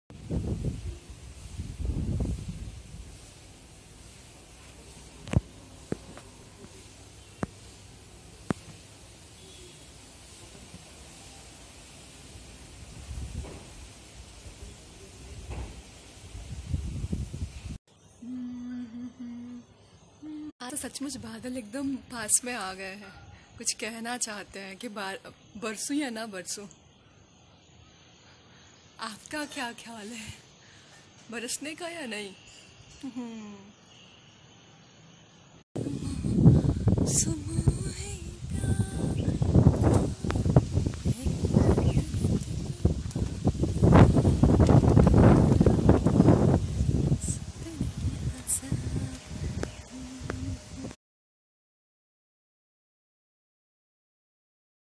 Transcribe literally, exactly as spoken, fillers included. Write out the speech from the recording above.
आज तो सचमुच बादल एकदम पास में आ गए हैं। कुछ कहना चाहते हैं कि बरसूं या ना बरसूं। आपका क्या ख्याल है, बरसने का या नहीं? हम्म।